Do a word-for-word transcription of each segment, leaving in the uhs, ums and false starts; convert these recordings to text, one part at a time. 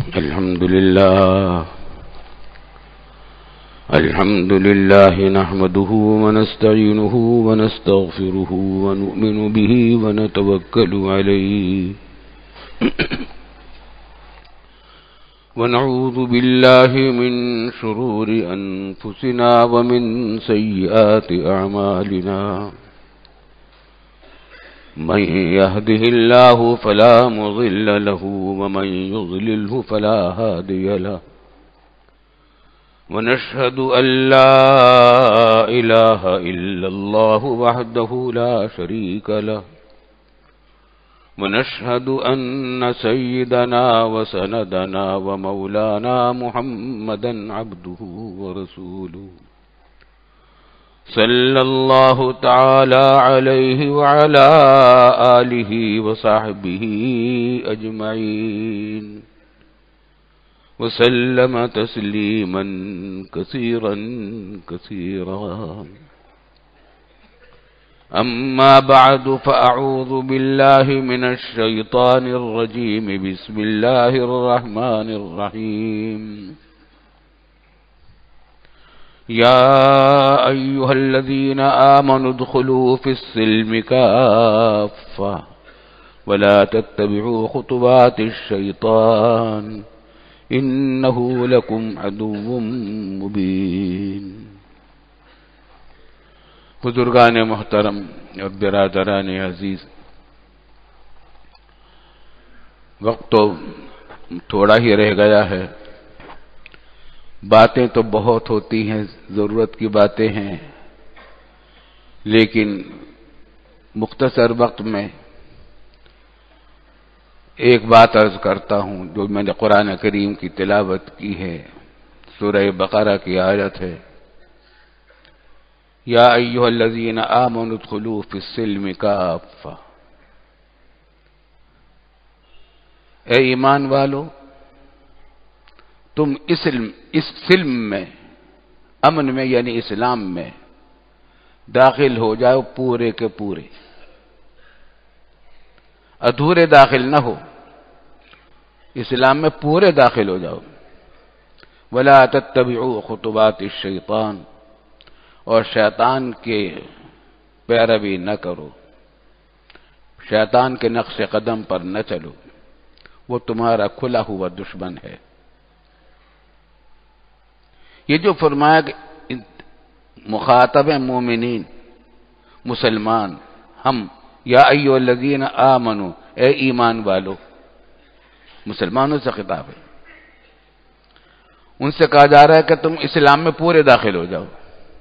الحمد لله الحمد لله نحمده ونستعينه ونستغفره ونؤمن به ونتوكل عليه ونعوذ بالله من شرور أنفسنا ومن سيئات أعمالنا من يهده الله فلا مضل له ومن يضلله فلا هادي له ونشهد أن لا إله إلا الله وحده لا شريك له ونشهد أن سيدنا وسندنا ومولانا محمدا عبده ورسوله صلى الله تعالى عليه وعلى آله وصحبه أجمعين وسلم تسليما كثيرا كثيرا أما بعد فأعوذ بالله من الشيطان الرجيم بسم الله الرحمن الرحيم يا أيها الذين آمنوا ادخلوا في السلم كافة ولا تتبعوا خطوات الشيطان إنه لكم عدو مبين. بزرگان محترم اور برادران عزیز، وقت تو تھوڑا ہی رہ گیا ہے. باتیں تو بہت ہوتی ہیں، ضرورت کی باتیں ہیں، لیکن مختصر وقت میں ایک بات عرض کرتا ہوں جو میں نے قرآن کریم کی تلاوت کی ہے. سورہ بقرہ کی آیت ہے، یا ایھا الذین آمنوا ادخلوا فی السلم کافہ. اے ایمان والو، تم اس اس سلم میں، امن میں یعنی اسلام میں داخل ہو جاؤ پورے کے پورے، ادھورے داخل نہ ہو، اسلام میں پورے داخل ہو جاؤ. ولا تتبعوا خطوات الشیطان، اور شیطان کے پیروی نہ کرو، شیطان کے نقش قدم پر نہ چلو، وہ تمہارا کھلا ہوا دشمن ہے. یہ جو فرمایا کہ مخاطب مومنین مسلمان ہم، یا ایھا الذین آمنو، اے ایمان والو، مسلمانوں سے خطاب ہے. ان سے کہا جا رہا ہے کہ تم اسلام میں پورے داخل ہو جاؤ.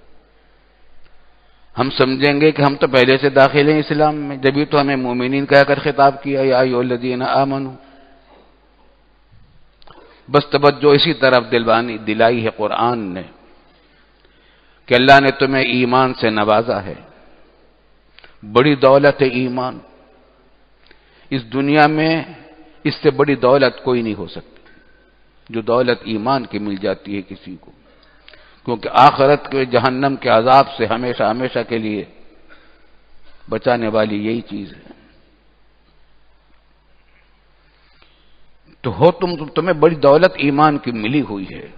ہم سمجھیں گے کہ ہم تو پہلے سے داخل ہیں اسلام میں، جبھی تو ہمیں مومنین کہہ کر خطاب کیا، یا ایھا الذین آمنو. بس توجہ اسی طرف دلوانی دلائی ہے قرآن نے کہ اللہ نے تمہیں ایمان سے نوازا ہے. بڑی دولت ہے ایمان. اس دنیا میں اس سے بڑی دولت کوئی نہیں ہو سکتی جو دولت ایمان کی مل جاتی ہے کسی کو، کیونکہ آخرت کے جہنم کے عذاب سے ہمیشہ ہمیشہ کے لیے بچانے والی یہی چیز ہے. تو ہو تم تمہیں بڑی دولت ایمان کی ملی ہوئی ہے،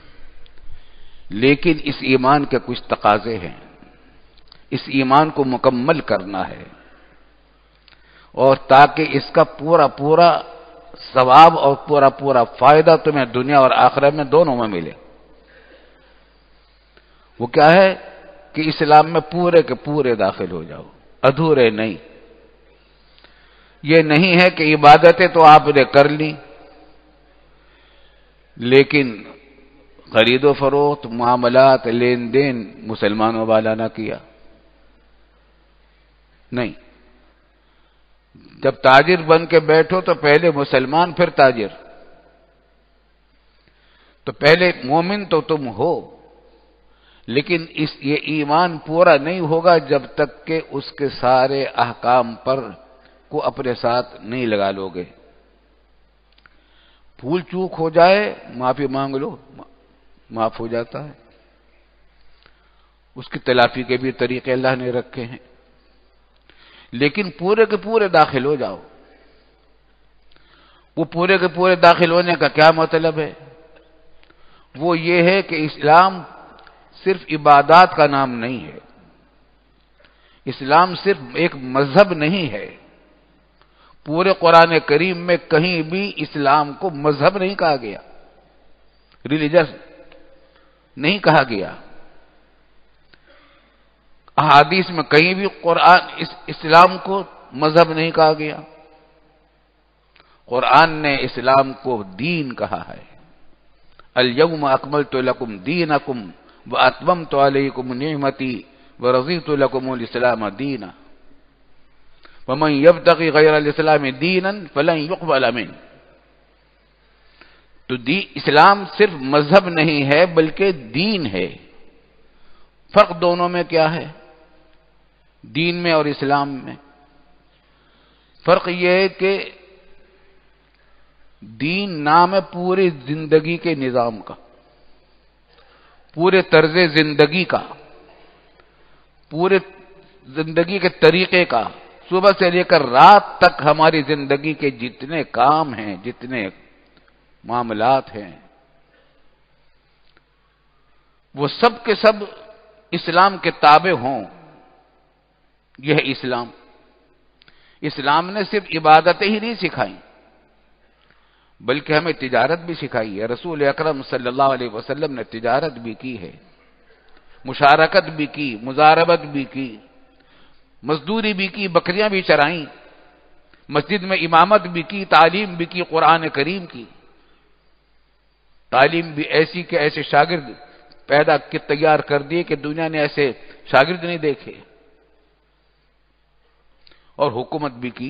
لیکن اس ایمان کے کچھ تقاضے ہیں. اس ایمان کو مکمل کرنا ہے، اور تاکہ اس کا پورا پورا ثواب اور پورا پورا فائدہ تمہیں دنیا اور آخرت میں دونوں میں ملے. وہ کیا ہے کہ اسلام میں پورے کے پورے داخل ہو جاؤ، ادھورے نہیں. یہ نہیں ہے کہ عبادتیں تو آپ نے کر لی، لیکن خرید و فروخت، معاملات، لین دین مسلمانوں والا نہ کیا. نہیں، جب تاجر بن کے بیٹھو تو پہلے مسلمان پھر تاجر. تو پہلے مومن تو تم ہو، لیکن اس یہ ایمان پورا نہیں ہوگا جب تک کہ اس کے سارے احکام پر کو اپنے ساتھ نہیں لگا لو گے. بھول چوک ہو جائے معافی مانگ لو، معاف ہو جاتا ہے. اس کی تلافی کے بھی طریقے اللہ نے رکھے ہیں. لیکن پورے کے پورے داخل ہو جاؤ. وہ پورے کے پورے داخل ہونے کا کیا مطلب ہے؟ وہ یہ ہے کہ اسلام صرف عبادات کا نام نہیں ہے، اسلام صرف ایک مذہب نہیں ہے۔ پورے قرآن کریم میں کہیں بھی اسلام کو مذہب نہیں کہا گیا، ریلیجس نہیں کہا گیا۔ احادیث میں کہیں بھی قرآن اس اسلام کو مذہب نہیں کہا گیا۔ قرآن نے اسلام کو دین کہا ہے۔ الیوم اکملت لکم دینکم واتممت علیکم نعمتی ورضیت لکم الاسلام دینا ومن یبتغی غیر الاسلام دینا فلن یقبل منہ۔ تو دی اسلام صرف مذہب نہیں ہے بلکہ دین ہے۔ فرق دونوں میں کیا ہے؟ دین میں اور اسلام میں فرق یہ ہے کہ دین نام ہے پوری زندگی کے نظام کا، پورے طرز زندگی کا، پورے زندگی کے طریقے کا، صبح سے لے کر رات تک ہماری زندگی کے جتنے کام ہیں، جتنے معاملات ہیں، وہ سب کے سب اسلام کے تابع ہوں۔ یہ ہے اسلام۔ اسلام نے صرف عبادتیں ہی نہیں سکھائیں بلکہ ہمیں تجارت بھی سکھائی ہے۔ رسول اکرم صلی اللہ علیہ وسلم نے تجارت بھی کی ہے، مشارکت بھی کی، مزاربت بھی کی، مزدوری بھی کی، بکریاں بھی چرائیں، مسجد میں امامت بھی کی، تعلیم بھی کی، قرآن کریم کی تعلیم بھی ایسی کہ ایسے شاگرد پیدا کے تیار کر دیے کہ دنیا نے ایسے شاگرد نہیں دیکھے، اور حکومت بھی کی۔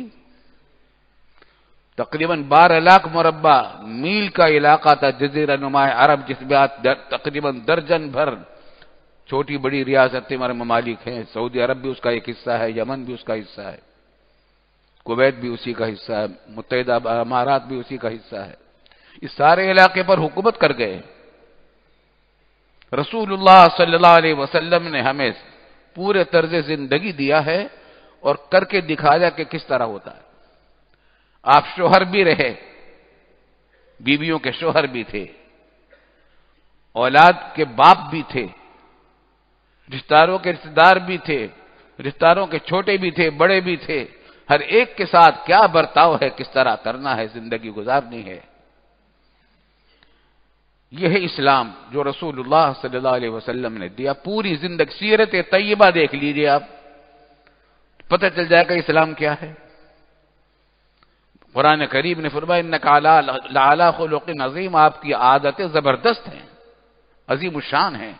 تقریباً بارہ لاکھ مربع میل کا علاقہ تھا جزیرہ نما عرب، جس میں تقریباً درجن بھر چھوٹی بڑی ریاستیں ہمارے ممالک ہیں۔ سعودی عرب بھی اس کا ایک حصہ ہے، یمن بھی اس کا حصہ ہے، کویت بھی اسی کا حصہ ہے، متحدہ امارات بھی اسی کا حصہ ہے۔ اس سارے علاقے پر حکومت کر گئے۔ رسول اللہ صلی اللہ علیہ وسلم نے ہمیں پورے طرز زندگی دیا ہے اور کر کے دکھایا کہ کس طرح ہوتا ہے۔ آپ شوہر بھی رہے، بیویوں کے شوہر بھی تھے، اولاد کے باپ بھی تھے، رشتہ داروں کے رشتہ دار بھی تھے، رشتہ داروں کے چھوٹے بھی تھے، بڑے بھی تھے۔ ہر ایک کے ساتھ کیا برتاؤ ہے، کس طرح کرنا ہے، زندگی گزارنی ہے۔ یہ ہے اسلام جو رسول اللہ صلی اللہ علیہ وسلم نے دیا۔ پوری زندگی سیرت طیبہ دیکھ لیجئے آپ، پتہ چل جائے گا اسلام کیا ہے۔ قرآن کریم نے فرمایا انک لعلی خلق عظیم، آپ کی عادتیں زبردست ہیں، عظیم الشان ہیں۔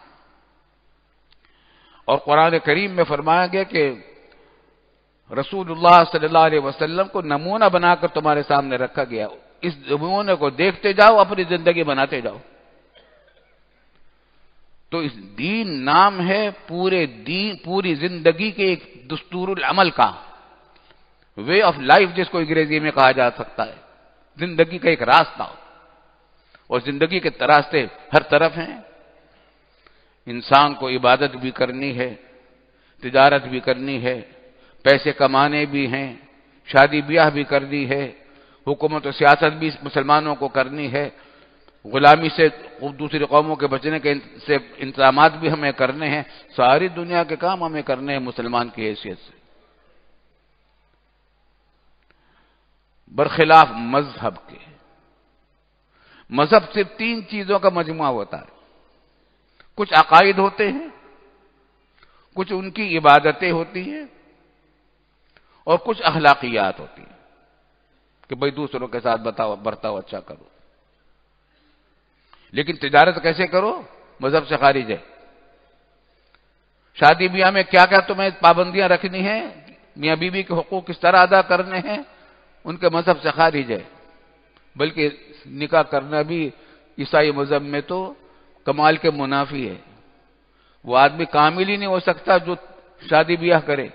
اور قرآن کریم میں فرمایا گیا کہ رسول اللہ صلی اللہ علیہ وسلم کو نمونہ بنا کر تمہارے سامنے رکھا گیا، اس نمونے کو دیکھتے جاؤ، اپنی زندگی بناتے جاؤ۔ تو اس دین نام ہے پورے دین، پوری زندگی کے ایک دستور العمل کا، وے آف لائف جس کو انگریزی میں کہا جا سکتا ہے، زندگی کا ایک راستہ۔ اور زندگی کے راستے ہر طرف ہیں۔ انسان کو عبادت بھی کرنی ہے، تجارت بھی کرنی ہے، پیسے کمانے بھی ہیں، شادی بیاہ بھی کرنی ہے، حکومت و سیاست بھی مسلمانوں کو کرنی ہے، غلامی سے دوسری قوموں کے بچنے کے سے انتظامات بھی ہمیں کرنے ہیں، ساری دنیا کے کام ہمیں کرنے ہیں مسلمان کی حیثیت سے، برخلاف مذہب کے۔ مذہب صرف تین چیزوں کا مجموعہ ہوتا ہے، کچھ عقائد ہوتے ہیں، کچھ ان کی عبادتیں ہوتی ہیں، اور کچھ اخلاقیات ہوتی ہیں کہ بھئی دوسروں کے ساتھ بتاؤ برتاؤ اچھا کرو۔ لیکن تجارت کیسے کرو؟ مذہب سے خارج ہے۔ شادی بیاہ میں کیا کیا تمہیں پابندیاں رکھنی ہیں، میاں بیوی کے حقوق کس طرح ادا کرنے ہیں، ان کے مذہب سے خارج ہے۔ بلکہ نکاح کرنا بھی عیسائی مذہب میں تو کمال کے منافی ہے۔ وہ آدمی کامل ہی نہیں ہو سکتا جو شادی بیاہ کرے،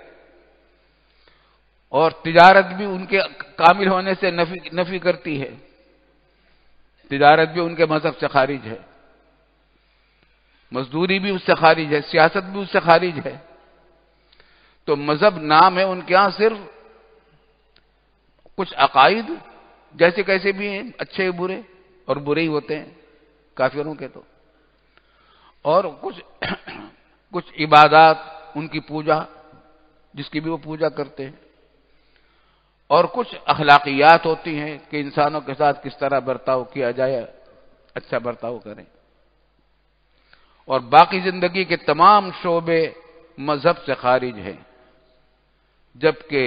اور تجارت بھی ان کے کامل ہونے سے نفی نفی کرتی ہے۔ تجارت بھی ان کے مذہب سے خارج ہے، مزدوری بھی اس سے خارج ہے، سیاست بھی اس سے خارج ہے۔ تو مذہب نام ہے ان کے ہاں صرف کچھ عقائد جیسے کیسے بھی ہیں، اچھے برے، اور برے ہی ہوتے ہیں کافروں کے تو. اور کچھ کچھ عبادات ان کی پوجا جس کی بھی وہ پوجا کرتے ہیں، اور کچھ اخلاقیات ہوتی ہیں کہ انسانوں کے ساتھ کس طرح برتاؤ کیا جائے، اچھا برتاؤ کریں. اور باقی زندگی کے تمام شعبے مذہب سے خارج ہیں، جبکہ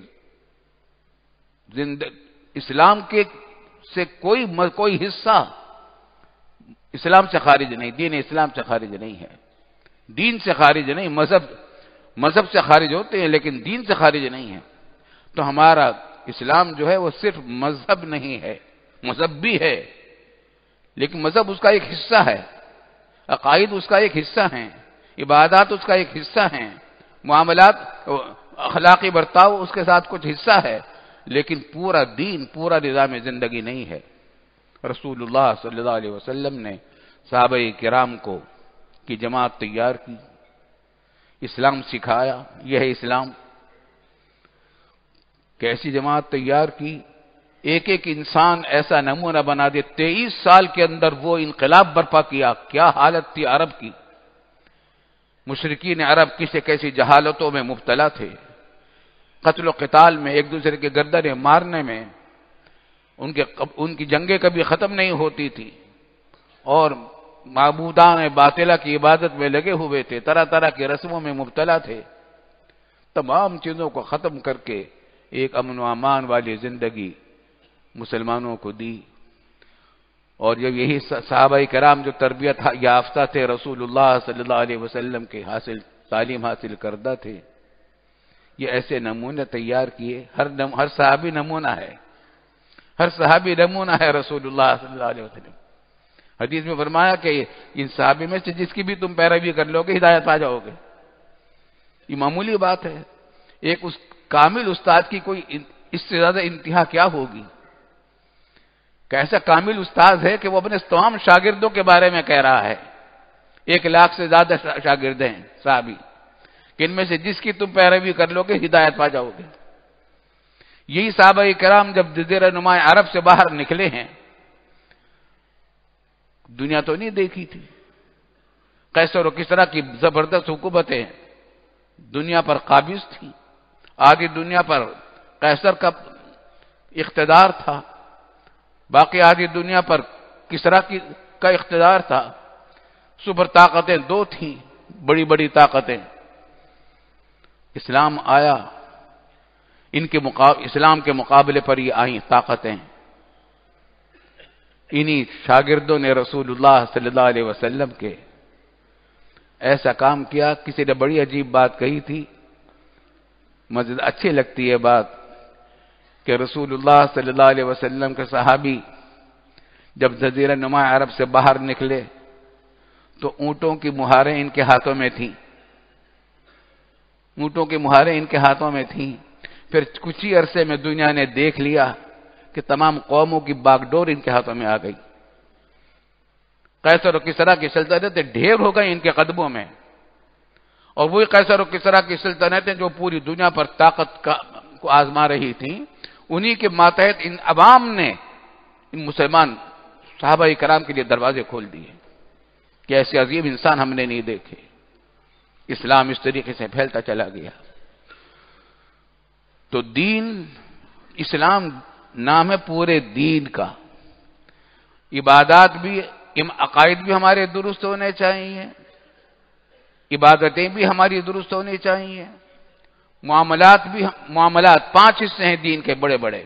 اسلام کے سے کوئی کوئی حصہ اسلام سے خارج نہیں، دین اسلام سے خارج نہیں ہے. دین سے خارج نہیں، مذہب مذہب سے خارج ہوتے ہیں لیکن دین سے خارج نہیں ہے. تو ہمارا اسلام جو ہے وہ صرف مذہب نہیں ہے، مذہب بھی ہے لیکن مذہب اس کا ایک حصہ ہے، عقائد اس کا ایک حصہ ہیں، عبادات اس کا ایک حصہ ہیں، معاملات اخلاقی برتاؤ اس کے ساتھ کچھ حصہ ہے، لیکن پورا دین، پورا نظام زندگی نہیں ہے. رسول اللہ صلی اللہ علیہ وسلم نے صحابہ کرام کو کی جماعت تیار کی، اسلام سکھایا، یہ ہے اسلام. کیسی جماعت تیار کی؟ ایک ایک انسان ایسا نمونہ بنا دے. تیئیس سال کے اندر وہ انقلاب برپا کیا. کیا حالت تھی عرب کی. مشرکین عرب کسی کیسی جہالتوں میں مبتلا تھے، قتل و قتال میں، ایک دوسرے کے گردنیں مارنے میں، ان کے ان کی جنگیں کبھی ختم نہیں ہوتی تھی، اور معبودان باطلہ کی عبادت میں لگے ہوئے تھے، طرح طرح کی رسموں میں مبتلا تھے. تمام چیزوں کو ختم کر کے ایک امن و امان والی زندگی مسلمانوں کو دی. اور جب یہی صحابہ کرام جو تربیت یافتہ تھے، رسول اللہ صلی اللہ علیہ وسلم کے حاصل تعلیم حاصل کردہ تھے، یہ ایسے نمونے تیار کیے. ہر نم ہر صحابی نمونہ ہے، ہر صحابی نمونہ ہے رسول اللہ صلی اللہ علیہ وسلم. حدیث میں فرمایا کہ ان صحابی میں سے جس کی بھی تم پیروی کر لو گے ہدایت پا جاؤ گے. یہ معمولی بات ہے. ایک اس کامل استاد کی کوئی اس سے زیادہ انتہا کیا ہوگی؟ کیسا کامل استاد ہے کہ وہ اپنے تمام شاگردوں کے بارے میں کہہ رہا ہے. ایک لاکھ سے زیادہ شاگرد ہیں صحابی، کہ ان میں سے جس کی تم پیروی کر لو گے ہدایت پا جاؤ گے. یہی صحابہ کرام جب جزیرہ نما عرب سے باہر نکلے ہیں، دنیا تو نہیں دیکھی تھی. قیصر و کسریٰ کی زبردست حکومتیں دنیا پر قابض تھیں. آدھی دنیا پر قیصر کا اقتدار تھا، باقی آدھی دنیا پر کسریٰ کی کا اقتدار تھا. سپر طاقتیں دو تھیں، بڑی بڑی طاقتیں. اسلام آیا، ان کے مقابل اسلام کے مقابلے پر یہ آئیں طاقتیں. انہی شاگردوں نے رسول اللہ صلی اللہ علیہ وسلم کے ایسا کام کیا. کسی نے بڑی عجیب بات کہی تھی، مجھے اچھی لگتی ہے بات، کہ رسول اللہ صلی اللہ علیہ وسلم کے صحابی جب جزیرہ نما عرب سے باہر نکلے تو اونٹوں کی مہاریں ان کے ہاتھوں میں تھیں. اونٹوں کی مہاریں ان کے ہاتھوں میں تھیں. پھر کچھ ہی عرصے میں دنیا نے دیکھ لیا کہ تمام قوموں کی باغ ڈور ان کے ہاتھوں میں آ گئی. قیصر و کسریٰ کی سلطنتیں ڈھیر ہو گئی ان کے قدموں میں، اور وہی قیصر و کسریٰ کی سلطنتیں جو پوری دنیا پر طاقت کا کو آزما رہی تھیں، انہی کے ماتحت ان عوام نے ان مسلمان صحابہ کرام کے لیے دروازے کھول دیے کہ ایسے عظیم انسان ہم نے نہیں دیکھے. اسلام اس طریقے سے پھیلتا چلا گیا. تو دین، اسلام نام ہے پورے دین کا. عبادات بھی، عقائد بھی ہمارے درست ہونے چاہیے، عبادتیں بھی ہماری درست ہونی چاہیے، معاملات بھی. معاملات پانچ حصے ہیں دین کے بڑے بڑے: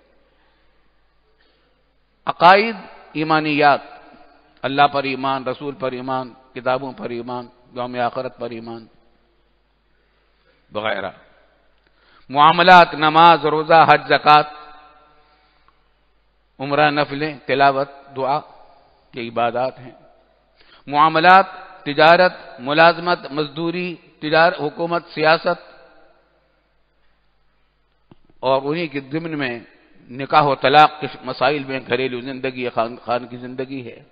عقائد، ایمانیات، اللہ پر ایمان، رسول پر ایمان، کتابوں پر ایمان، یوم آخرت پر ایمان وغیرہ. معاملات، نماز، روزہ، حج، زکوٰۃ، عمرہ، نفلیں، تلاوت، دعا، یہ عبادات ہیں. معاملات، تجارت، ملازمت، مزدوری، تجارت، حکومت، سیاست، اور انہی کے ضمن میں نکاح و طلاق کے مسائل میں گھریلو زندگی، خان خان کی زندگی ہے.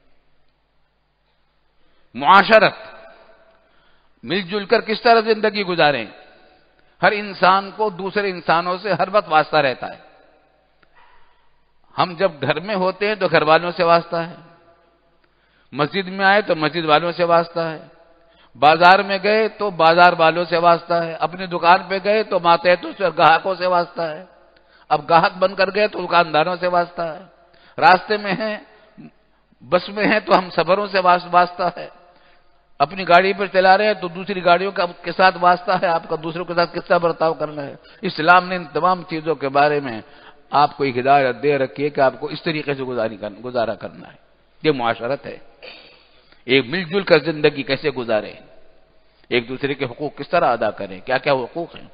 معاشرت، مل جل کر کس طرح زندگی گزاریں. ہر انسان کو دوسرے انسانوں سے ہر وقت واسطہ رہتا ہے. ہم جب گھر میں ہوتے ہیں تو گھر والوں سے واسطہ ہے، مسجد میں آئے تو مسجد والوں سے واسطہ ہے، بازار میں گئے تو بازار والوں سے واسطہ ہے، اپنی دکان پہ گئے تو ماتحتوں سے گاہکوں سے واسطہ ہے، اب گاہک بن کر گئے تو دکانداروں سے واسطہ ہے، راستے میں ہیں بس میں ہیں تو ہم سفروں سے واسطہ ہے، اپنی گاڑی پر چلا رہے ہیں تو دوسری گاڑیوں کے ساتھ واسطہ ہے، آپ کا دوسروں کے ساتھ کس طرح برتاؤ کرنا ہے۔ اسلام نے ان تمام چیزوں کے بارے میں آپ کو ایک ہدایت دے رکھی ہے کہ آپ کو اس طریقے سے گزارا کرنا ہے۔ یہ معاشرت ہے، ایک مل جل کر زندگی کیسے گزارے، ایک دوسرے کے حقوق کس طرح ادا کریں، کیا کیا حقوق ہیں۔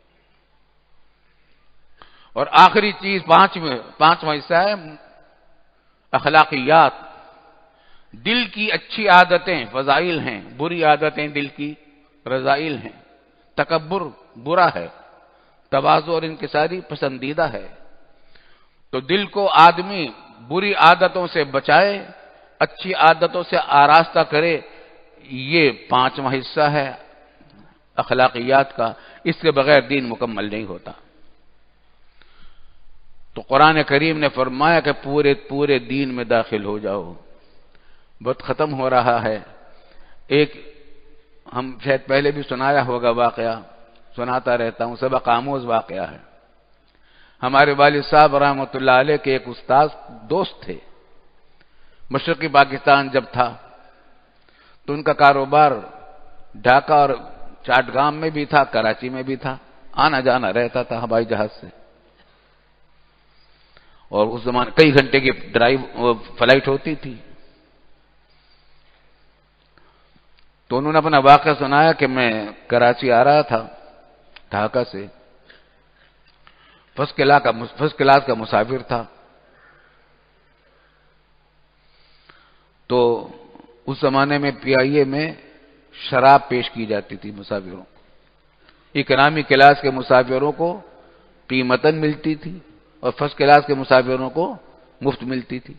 اور آخری چیز پانچویں پانچواں حصہ ہے اخلاقیات، دل کی اچھی عادتیں فضائل ہیں، بری عادتیں دل کی رذائل ہیں۔ تکبر برا ہے، تواضع اور انکساری پسندیدہ ہے۔ تو دل کو آدمی بری عادتوں سے بچائے، اچھی عادتوں سے آراستہ کرے، یہ پانچواں حصہ ہے اخلاقیات کا۔ اس کے بغیر دین مکمل نہیں ہوتا۔ تو قرآن کریم نے فرمایا کہ پورے پورے دین میں داخل ہو جاؤ۔ وقت ختم ہو رہا ہے۔ ایک ہم شاید پہلے بھی سنایا ہوگا واقعہ، سناتا رہتا ہوں، سبق آموز واقعہ ہے۔ ہمارے والد صاحب رحمۃ اللہ علیہ کے ایک استاد دوست تھے، مشرقی پاکستان جب تھا تو ان کا کاروبار ڈھاکہ اور چاٹگام میں بھی تھا، کراچی میں بھی تھا، آنا جانا رہتا تھا ہوائی جہاز سے، اور اس زمانے کئی گھنٹے کی ڈرائیو فلائٹ ہوتی تھی۔ تو انہوں نے اپنا واقعہ سنایا کہ میں کراچی آ رہا تھا ڈھاکہ سے، فرسٹ کلاس کا فرسٹ کلاس کا مسافر تھا۔ تو اس زمانے میں پی آئی اے میں شراب پیش کی جاتی تھی مسافروں کو، اکنامی کلاس کے مسافروں کو قیمتاً ملتی تھی اور فرسٹ کلاس کے مسافروں کو مفت ملتی تھی۔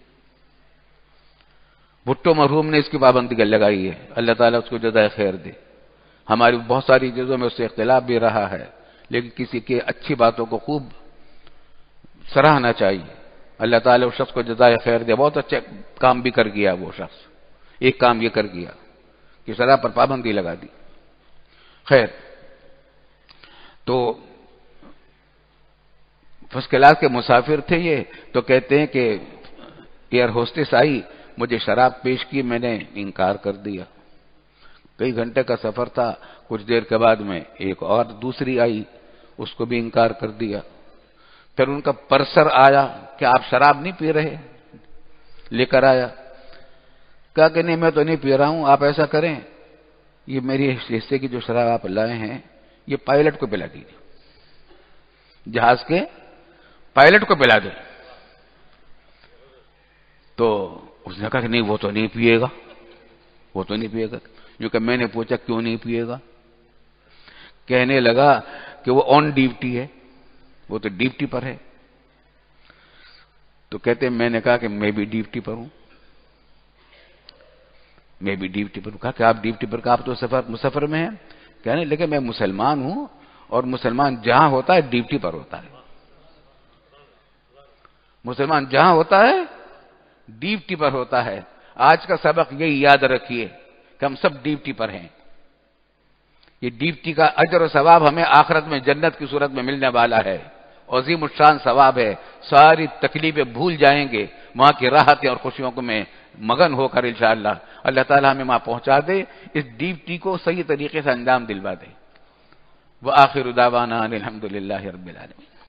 بھٹو مرحوم نے اس کی پابندی لگائی ہے، اللہ تعالیٰ اس کو جزائے خیر دے۔ ہماری بہت ساری چیزوں میں اس سے اختلاف بھی رہا ہے، لیکن کسی کے اچھی باتوں کو خوب سراہنا چاہیے۔ اللہ تعالیٰ اس شخص کو جزائے خیر دے، بہت اچھا کام بھی کر گیا وہ شخص۔ ایک کام یہ کر گیا کہ شراب پر پابندی لگا دی۔ خیر، تو فرسٹ کلاس کے مسافر تھے یہ، تو کہتے ہیں کہ ایئر ہوسٹس آئی، مجھے شراب پیش کی، میں نے انکار کر دیا۔ کئی گھنٹے کا سفر تھا، کچھ دیر کے بعد میں ایک اور دوسری آئی، اس کو بھی انکار کر دیا۔ پھر ان کا پرسر آیا کہ آپ شراب نہیں پی رہے، لے کر آیا، کہا کہ نہیں میں تو نہیں پی رہا ہوں، آپ ایسا کریں یہ میری حصے کی جو شراب آپ لائے ہیں یہ پائلٹ کو پلا دیجیے، جہاز کے پائلٹ کو پلا دیں۔ تو اس نے کہا کہ نہیں وہ تو نہیں پیے گا، وہ تو نہیں پیے گا۔ کیونکہ میں نے پوچھا کیوں نہیں پیے گا، کہنے لگا کہ وہ آن ڈیوٹی ہے، وہ تو ڈیوٹی پر ہے۔ تو کہتے ہیں میں نے کہا کہ میں بھی ڈیوٹی پر ہوں، میں بھی ڈیوٹی پر ہوں۔ کہا کہ آپ ڈیوٹی پر، کہا آپ تو سفر مسافر میں ہیں، کہنے لیکن میں مسلمان ہوں اور مسلمان جہاں ہوتا ہے ڈیوٹی پر ہوتا ہے، مسلمان جہاں ہوتا ہے ڈیوٹی پر ہوتا ہے۔ آج کا سبق یہی یاد رکھیے کہ ہم سب ڈیوٹی پر ہیں۔ یہ ڈیوٹی کا اجر و ثواب ہمیں آخرت میں جنت کی صورت میں ملنے والا ہے، عظیم الشان ثواب ہے۔ ساری تکلیفیں بھول جائیں گے، وہاں کی راحتیں اور خوشیوں کو میں مگن ہو کر انشاءاللہ اللہ تعالی ہمیں وہاں پہنچا دے، اس ڈیوٹی کو صحیح طریقے سے انجام دلوا دے۔ وآخر دعوانا ان الحمد للہ رب العالمین۔